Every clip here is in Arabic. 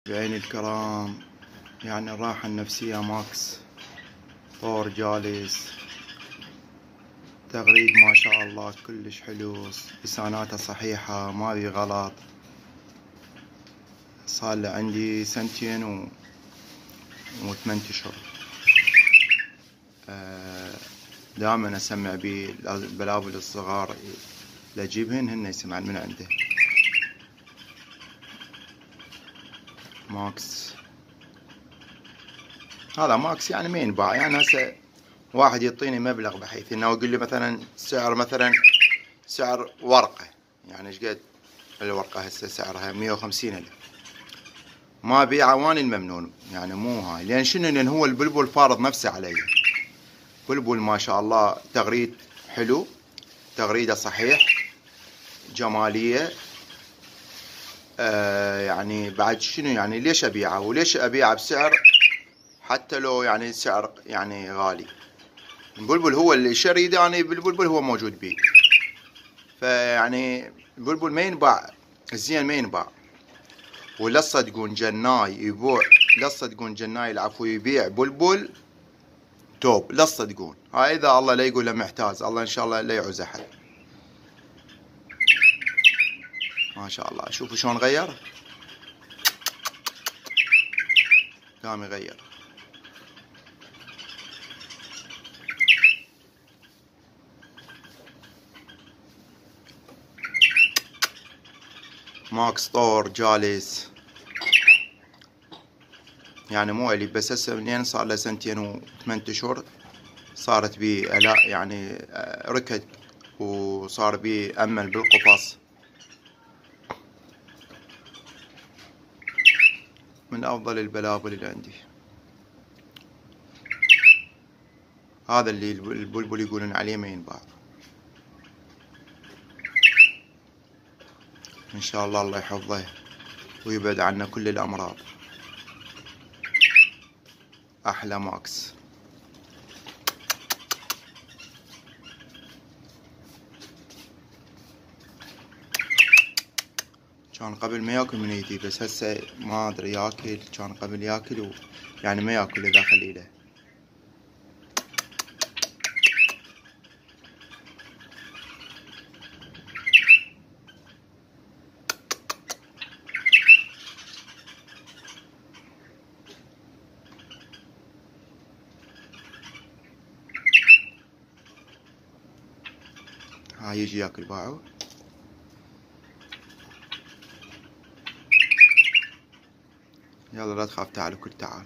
بعين الكرام، يعني الراحة النفسية ماكس. طور جالس، تغريد ما شاء الله كلش حلو، لساناته صحيحة ما بي غلط. صار له عندي 2 و8 أشهر. دائما اسمع بيه البلابل الصغار اللي اجيبهن هن يسمعن من عنده. ماكس، هذا ماكس يعني ما ينباع. يعني هسه واحد يعطيني مبلغ بحيث انه يقول لي مثلا سعر ورقة، يعني ايش قد الورقة هسه سعرها 150,000، ما بيعه واني الممنون. يعني مو هاي، لان شنو؟ لان هو البلبل فارض نفسه علي. بلبل ما شاء الله تغريد حلو، تغريده صحيح، جمالية. يعني بعد شنو؟ يعني ليش ابيعه؟ وليش ابيعه بسعر حتى لو يعني سعر يعني غالي؟ البلبل هو اللي شريد، يعني بالبلبل هو موجود بيه. فيعني البلبل ما ينباع، الزين ما ينباع. ولا تصدقون جناي يبيع، لا تصدقون جناي العفو يبيع بلبل توب، لا تصدقون. هاي اذا الله لا يقول له محتاج، الله ان شاء الله لا يعوز احد. ما شاء الله، شوفوا شلون غير، قام يغير. ماكس طور جالس، يعني مو الي بس هسه منين صار له 2 و8 أشهر صارت بي الاء، يعني ركد وصار بي امل بالقفص. من افضل البلابل اللي عندي. هذا اللي البلبل يقولون عليه ما ينباع. ان شاء الله الله يحفظه ويبعد عنا كل الامراض. احلى ماكس. كان قبل ما ياكل من ايدي، بس هسه ما ادري ياكل. كان قبل ياكل يعني ما ياكل اذا خليله. هاي يجي ياكل باعه. يلا لا تخاف، تعال كل، تعال.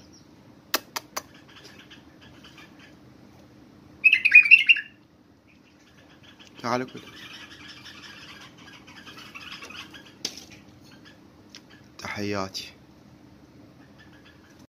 تعال كل. تحياتي.